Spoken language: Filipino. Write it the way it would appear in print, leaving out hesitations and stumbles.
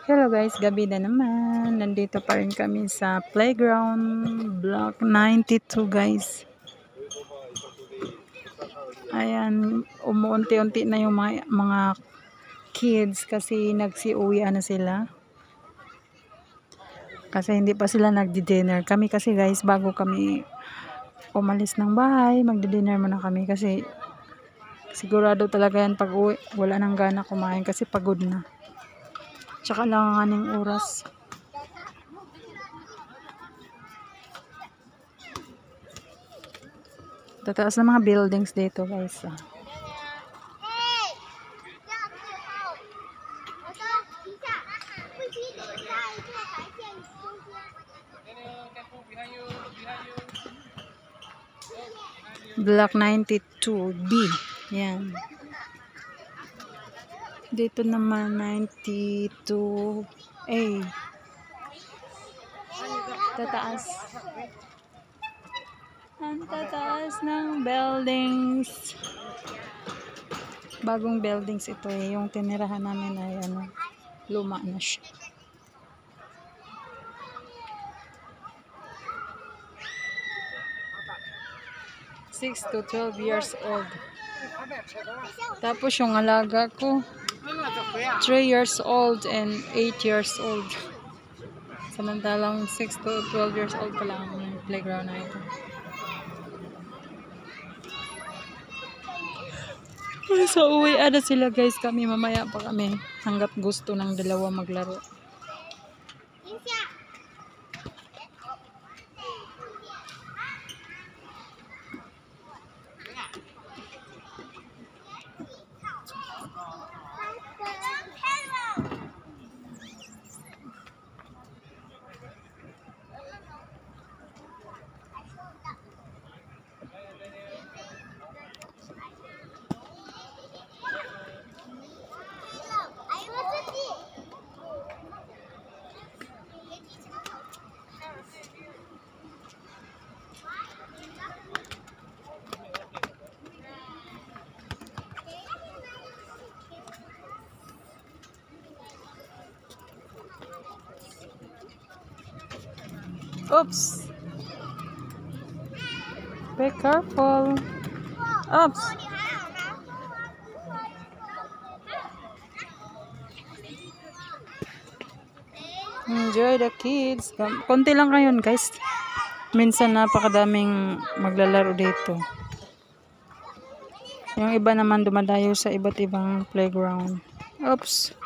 Hello guys, gabi na naman. Nandito pa rin kami sa playground, block 92 guys. Ayan, umuunti-unti na yung mga kids kasi nagsiuwi na sila. Kasi hindi pa sila nagdi-dinner. Kami kasi guys, bago kami umalis ng bahay, magdi-dinner muna kami kasi sigurado talaga yan pag uwi. Wala nang gana kumain kasi pagod na. Tsaka lang ng oras. Tataas na mga buildings dito guys. Block 92B. Yan. Dito naman 92A. Tataas. Ang tataas ng buildings. Bagong buildings ito eh. Yung tinirahan namin ay luma na siya. Six to 12 years old. Tapos yung alaga ko 3 years old and 8 years old. Samantalang 6 to 12 years old pa lang yung playground na ito. So uwi na sila guys, kami mamaya pa kami hanggat gusto ng dalawa maglaro. Oops. Be careful. Oops. Enjoy the kids. Konti lang ngayon guys. Minsan napakadaming maglalaro dito. Yung iba naman dumadayo sa iba't ibang playground. Oops.